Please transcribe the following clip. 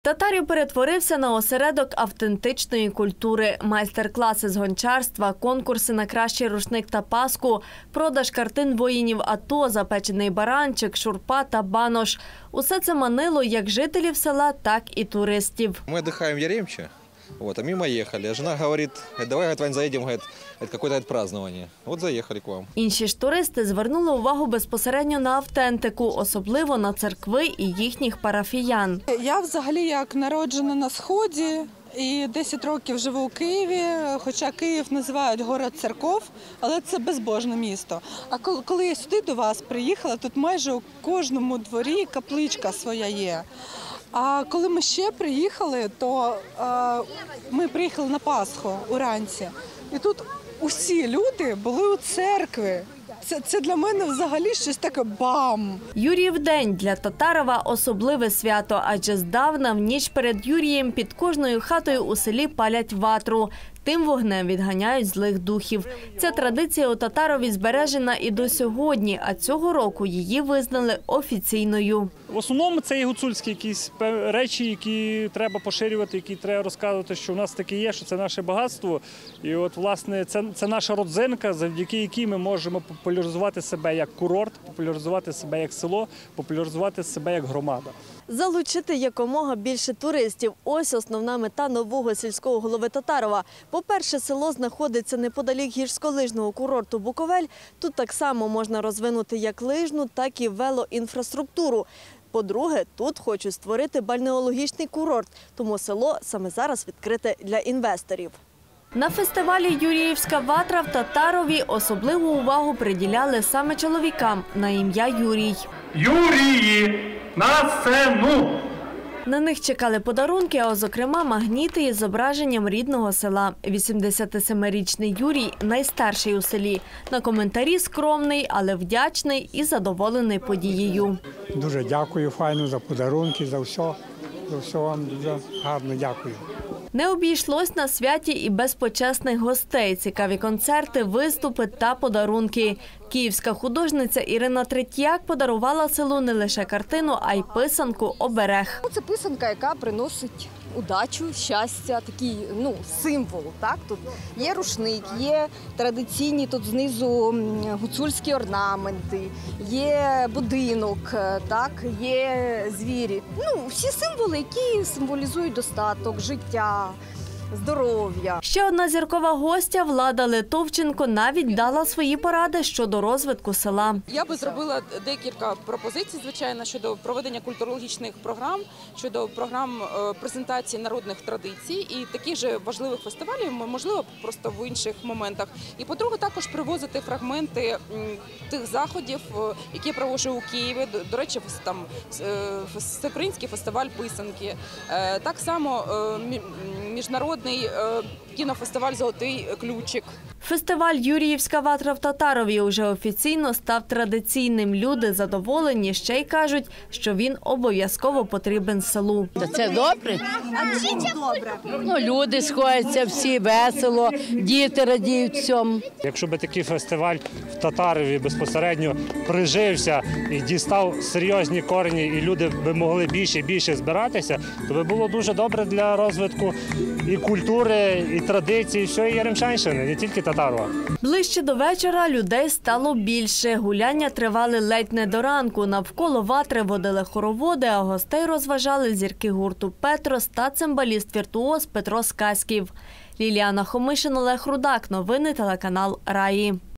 Татарів перетворився на осередок автентичної культури. Майстер-класи з гончарства, конкурси на кращий рушник та паску, продаж картин воїнів АТО, запечений баранчик, шурпа та банош. Усе це манило як жителів села, так і туристів. Ми відпочиваємо в Яремче, а мимо їхали. А жена говорить, давай, Вань, заїдемо, якесь празднование. От заїхали к вам. Інші ж туристи звернули увагу безпосередньо на автентику, особливо на церкви і їхніх парафіян. Я взагалі як народжена на Сході і 10 років живу у Києві, хоча Київ називають город церков, але це безбожне місто. А коли я сюди до вас приїхала, тут майже у кожному дворі капличка своя є. А коли ми ще приїхали, то ми приїхали на Пасху уранці. І тут усі люди були у церкві. Це для мене взагалі щось таке бам! Юріїв день для Татарова – особливе свято, адже здавна в ніч перед Юрієм під кожною хатою у селі палять ватру. Тим вогнем відганяють злих духів. Ця традиція у Татарові збережена і до сьогодні, а цього року її визнали офіційною. В основному це і гуцульські якісь речі, які треба поширювати, які треба розказувати, що в нас таке є, що це наше багатство. І от, власне, це наша родзинка, завдяки якій ми можемо популяризувати себе як курорт, популяризувати себе як село, популяризувати себе як громада. Залучити якомога більше туристів – ось основна мета нового сільського голови Татарова. По-перше, село знаходиться неподалік гірськолижного курорту Буковель. Тут так само можна розвинути як лижну, так і велоінфраструктуру. По-друге, тут хочуть створити бальнеологічний курорт, тому село саме зараз відкрите для інвесторів. На фестивалі «Юріївська ватра» в Татарові особливу увагу приділяли саме чоловікам на ім'я Юрій. Юрії! На сцену! На них чекали подарунки, а зокрема магніти із зображенням рідного села. 87-річний Юрій – найстарший у селі. На коментарі скромний, але вдячний і задоволений подією. Дуже дякую, файно, за подарунки, за все. За все вам дуже гарно дякую. Не обійшлось на святі і без почесних гостей. Цікаві концерти, виступи та подарунки. Київська художниця Ірина Третьяк подарувала селу не лише картину, а й писанку «Оберег». Це писанка, яка приносить удачу, щастя, такий символ. Так? Тут є рушник, є традиційні тут знизу гуцульські орнаменти, є будинок, так? Є звірі. Всі символи, які символізують достаток, життя, здоров'я. Ще одна зіркова гостя Влада Литовченко навіть дала свої поради щодо розвитку села. Я би зробила декілька пропозицій, звичайно, щодо проведення культурологічних програм, щодо програм презентації народних традицій і таких же важливих фестивалів, можливо, просто в інших моментах. І, по-друге, також привозити фрагменти тих заходів, які я проводжу у Києві. До речі, там Всеукраїнський фестиваль писанки. Так само міжнародний кінофестиваль «Золотий ключик». Фестиваль «Юріївська ватра» в Татарові уже офіційно став традиційним. Люди задоволені, ще й кажуть, що він обов'язково потрібен селу. Це добре? А чим добре? Люди сходяться, всі весело, діти радіють всьому. Якщо б такий фестиваль в Татарові безпосередньо прижився і дістав серйозні корені, і люди б могли більше і більше збиратися, то би було дуже добре для розвитку і культури, і традицій, всієї Яремчанщини, не тільки Татарова. Ближче до вечора людей стало більше. Гуляння тривали ледь не до ранку. Навколо ватри водили хороводи, а гостей розважали зірки гурту «Петрос» та цимбаліст-віртуоз Петро Сказків. Ліліана Хомишин, Олег Рудак. Новини телеканал «Раї».